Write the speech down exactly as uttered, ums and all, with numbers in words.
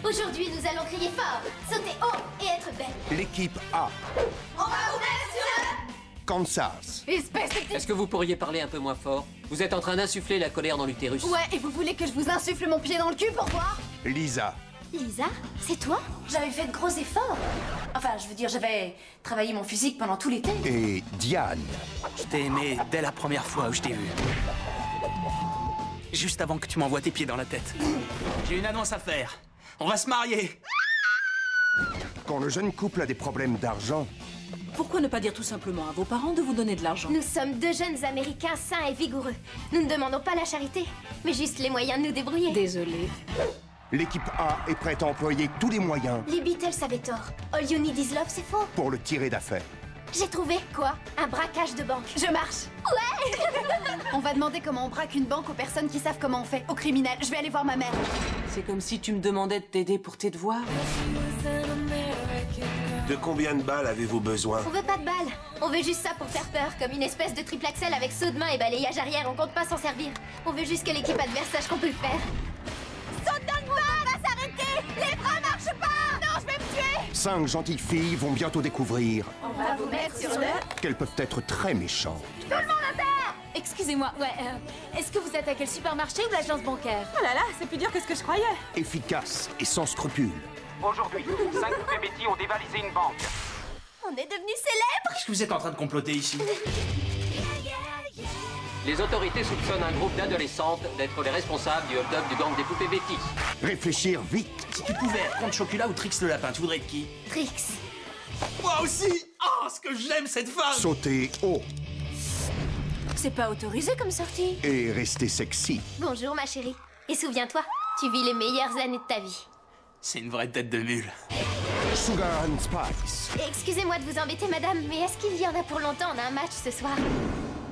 Aujourd'hui, nous allons crier fort, sauter haut et être belles. L'équipe A. On va vous mettre sur le... Kansas. Espèce de petit... Est-ce que vous pourriez parler un peu moins fort? Vous êtes en train d'insuffler la colère dans l'utérus. Ouais, et vous voulez que je vous insuffle mon pied dans le cul pour voir? Lisa. Lisa, c'est toi? J'avais fait de gros efforts. Enfin, je veux dire, j'avais travaillé mon physique pendant tout l'été. Et Diane. Je t'ai aimé dès la première fois où je t'ai vu. Juste avant que tu m'envoies tes pieds dans la tête. J'ai une annonce à faire. On va se marier. Quand le jeune couple a des problèmes d'argent, Pourquoi ne pas dire tout simplement à vos parents de vous donner de l'argent? Nous sommes deux jeunes Américains sains et vigoureux. Nous ne demandons pas la charité, mais juste les moyens de nous débrouiller. Désolée. l'équipe A est prête à employer tous les moyens Les Beatles avaient tort. All you need is love, c'est faux. pour le tirer d'affaire. J'ai trouvé, quoi? Un braquage de banque. Je marche. Ouais. On va demander comment on braque une banque aux personnes qui savent comment on fait, aux criminels. Je vais aller voir ma mère. C'est comme si tu me demandais de t'aider pour tes devoirs. De combien de balles avez-vous besoin? On veut pas de balles. On veut juste ça pour faire peur, comme une espèce de triple axel avec saut de main et balayage arrière. On compte pas s'en servir. On veut juste que l'équipe adverse sache qu'on peut le faire. Saute dans le bain! On va s'arrêter! Les bras marchent pas! Non, je vais me tuer! Cinq gentilles filles vont bientôt découvrir On va vous mettre sur le... qu'elles peuvent être très méchantes. Tout le monde à terre! Excusez-moi, ouais, euh, est-ce que vous attaquez le supermarché ou l'agence bancaire? Oh là là, c'est plus dur que ce que je croyais. Efficaces et sans scrupules. Aujourd'hui, cinq poupées Betty ont dévalisé une banque. On est devenus célèbres! Qu'est-ce que vous êtes en train de comploter ici? Les autorités soupçonnent un groupe d'adolescentes d'être les responsables du hold-up du gang des poupées Betty. Réfléchir vite. Si tu pouvais être Comte Chocula ou Trix le lapin, tu voudrais être qui? Trix. Moi aussi. Oh, ce que j'aime cette femme. Sauter haut C'est pas autorisé comme sortie. et rester sexy. Bonjour, ma chérie. Et souviens-toi, tu vis les meilleures années de ta vie. C'est une vraie tête de mule. Sugar and Spice. Excusez-moi de vous embêter, madame, mais est-ce qu'il y en a pour longtemps? On a un match ce soir.